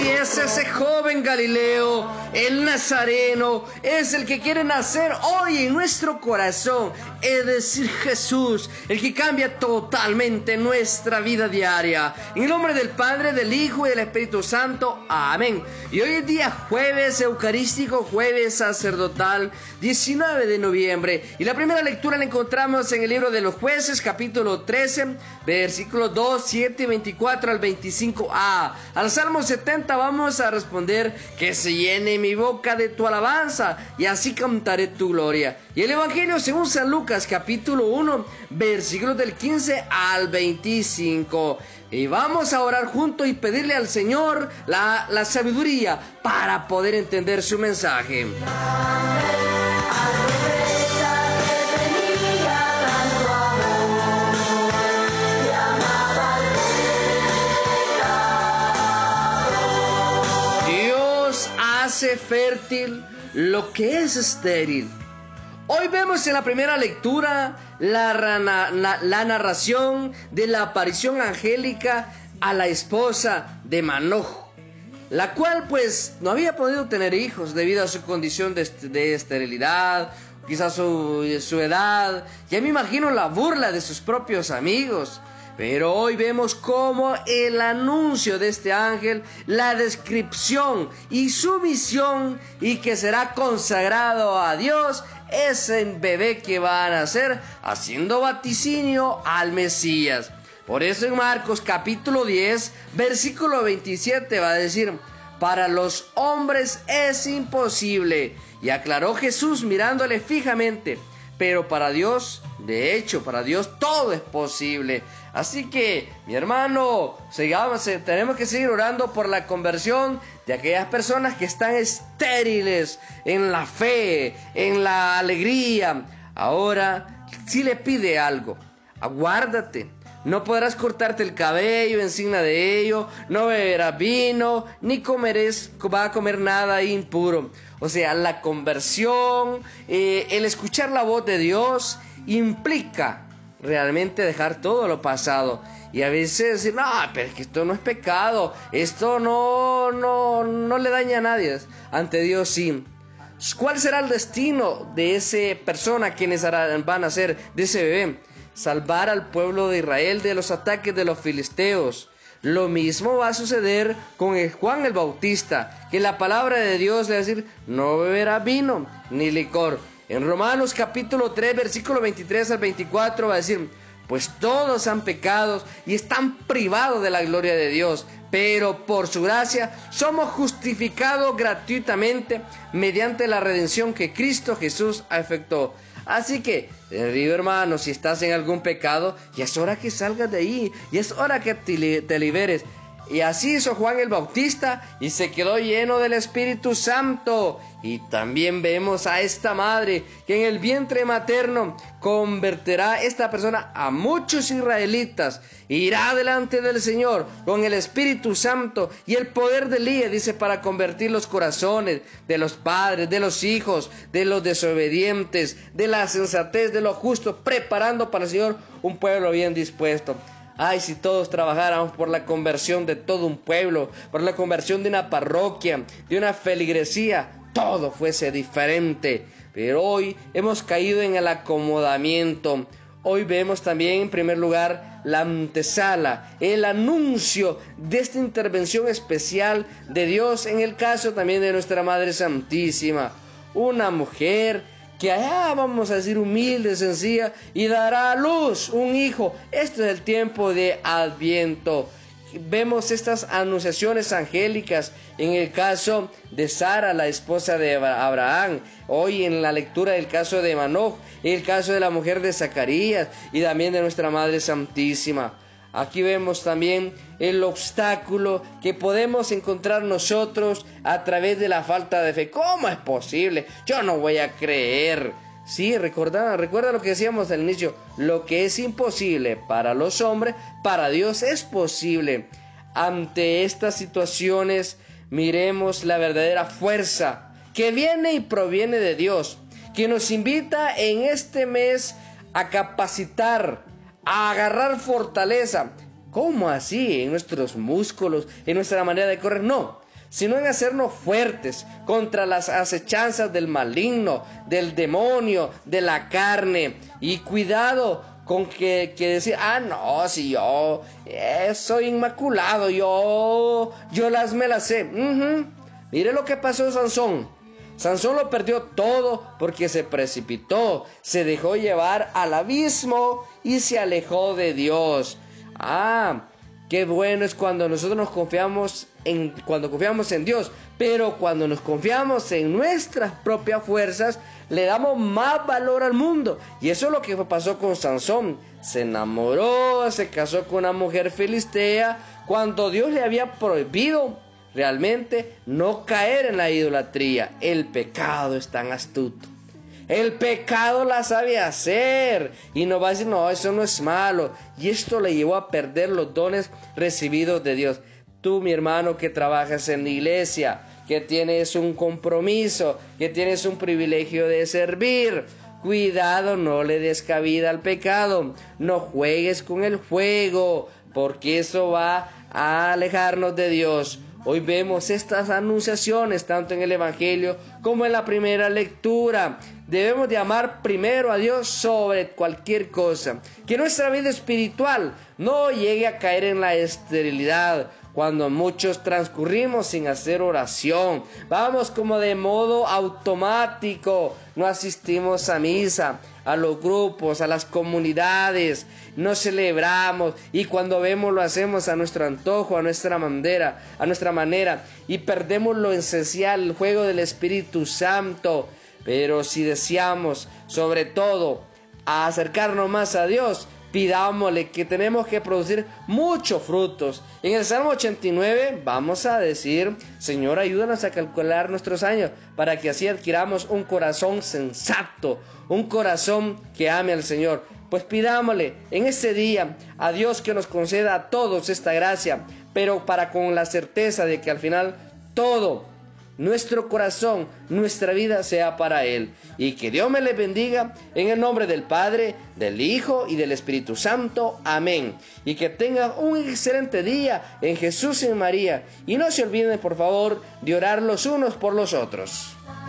si es ese joven Galileo, el Nazareno, es el que quiere nacer hoy en nuestro corazón, es decir, Jesús, el que cambia totalmente nuestra vida diaria. En el nombre del Padre, del Hijo y del Espíritu Santo. Amén. Y hoy es día jueves eucarístico, jueves sacerdotal, 19 de noviembre. Y la primera lectura la encontramos en el libro de los Jueces, capítulo 13, versículos 2, 7 y 24 al 25a. Al Salmo 70 vamos a responder: que se llene mi boca de tu alabanza, y así cantaré tu gloria. Y el Evangelio según San Lucas, capítulo 1, versículos del 15 al 25. Y vamos a orar juntos y pedirle al Señor la sabiduría para poder entender su mensaje. Dios hace fértil lo que es estéril. Hoy vemos en la primera lectura la narración de la aparición angélica a la esposa de Manoah, la cual pues no había podido tener hijos debido a su condición de esterilidad, quizás su edad. Ya me imagino la burla de sus propios amigos. Pero hoy vemos cómo el anuncio de este ángel, la descripción y su misión, y que será consagrado a Dios, es el bebé que va a nacer, haciendo vaticinio al Mesías. Por eso en Marcos capítulo 10, versículo 27 va a decir: para los hombres es imposible. Y aclaró Jesús mirándole fijamente: pero para Dios, de hecho, para Dios todo es posible. Así que, mi hermano, tenemos que seguir orando por la conversión de aquellas personas que están estériles en la fe, en la alegría. Ahora, si le pide algo, aguárdate. No podrás cortarte el cabello en signo de ello, no beberás vino, ni va a comer nada impuro. O sea, la conversión, el escuchar la voz de Dios implica realmente dejar todo lo pasado. Y a veces decir: no, pero es que esto no es pecado, esto no le daña a nadie. Ante Dios sí. ¿Cuál será el destino de esa persona, quienes van a ser de ese bebé? Salvar al pueblo de Israel de los ataques de los filisteos. Lo mismo va a suceder con Juan el Bautista, que la palabra de Dios le va a decir: no beberá vino ni licor. En Romanos capítulo 3, versículo 23 al 24 va a decir: pues todos han pecado y están privados de la gloria de Dios, pero por su gracia somos justificados gratuitamente mediante la redención que Cristo Jesús efectuó. Así que, querido hermano, si estás en algún pecado, ya es hora que salgas de ahí, ya es hora que te liberes. Y así hizo Juan el Bautista y se quedó lleno del Espíritu Santo. Y también vemos a esta madre que en el vientre materno convertirá esta persona a muchos israelitas. Irá delante del Señor con el Espíritu Santo y el poder de Elías, dice, para convertir los corazones de los padres, de los hijos, de los desobedientes, de la sensatez, de los justos, preparando para el Señor un pueblo bien dispuesto. Ay, si todos trabajáramos por la conversión de todo un pueblo, por la conversión de una parroquia, de una feligresía, todo fuese diferente. Pero hoy hemos caído en el acomodamiento. Hoy vemos también, en primer lugar, la antesala, el anuncio de esta intervención especial de Dios en el caso también de nuestra Madre Santísima. Una mujer que vamos a decir humilde, sencilla, y dará a luz un hijo. Este es el tiempo de Adviento. Vemos estas anunciaciones angélicas en el caso de Sara, la esposa de Abraham. Hoy en la lectura del caso de Manoah, el caso de la mujer de Zacarías y también de nuestra Madre Santísima. Aquí vemos también el obstáculo que podemos encontrar nosotros a través de la falta de fe. ¿Cómo es posible? Yo no voy a creer. Sí, recuerda lo que decíamos al inicio. Lo que es imposible para los hombres, para Dios es posible. Ante estas situaciones, miremos la verdadera fuerza que viene y proviene de Dios, que nos invita en este mes a capacitar, a agarrar fortaleza. ¿Cómo así? ¿En nuestros músculos? ¿En nuestra manera de correr? No. sino en hacernos fuertes contra las acechanzas del maligno, del demonio, de la carne. Y cuidado con que decir, no, si yo soy inmaculado, yo me las sé. Mire lo que pasó a Sansón. Sansón lo perdió todo porque se precipitó, se dejó llevar al abismo y se alejó de Dios. Qué bueno es cuando nosotros nos confiamos en Dios, pero cuando nos confiamos en nuestras propias fuerzas, le damos más valor al mundo. Y eso es lo que pasó con Sansón. Se enamoró, se casó con una mujer filistea, cuando Dios le había prohibido realmente no caer en la idolatría. El pecado es tan astuto. El pecado la sabe hacer y no va a decir, no, eso no es malo. Y esto le llevó a perder los dones recibidos de Dios. Tú, mi hermano, que trabajas en la iglesia, que tienes un compromiso, que tienes un privilegio de servir, cuidado, no le des cabida al pecado. No juegues con el fuego, porque eso va a alejarnos de Dios. Hoy vemos estas anunciaciones tanto en el Evangelio como en la primera lectura. Debemos de amar primero a Dios sobre cualquier cosa. Que nuestra vida espiritual no llegue a caer en la esterilidad, cuando muchos transcurrimos sin hacer oración. Vamos como de modo automático, no asistimos a misa, a los grupos, a las comunidades, no celebramos, y cuando vemos lo hacemos a nuestro antojo, a nuestra manera, y perdemos lo esencial, el juego del Espíritu Santo. Pero si deseamos, sobre todo, a acercarnos más a Dios, pidámosle, que tenemos que producir muchos frutos. En el Salmo 89 vamos a decir, Señor, ayúdanos a calcular nuestros años, para que así adquiramos un corazón sensato, un corazón que ame al Señor. Pues pidámosle en este día a Dios que nos conceda a todos esta gracia, pero con la certeza de que al final todo, nuestro corazón, nuestra vida sea para Él. Y que Dios me les bendiga en el nombre del Padre, del Hijo y del Espíritu Santo. Amén. Y que tengan un excelente día en Jesús y en María. Y no se olviden, por favor, de orar los unos por los otros.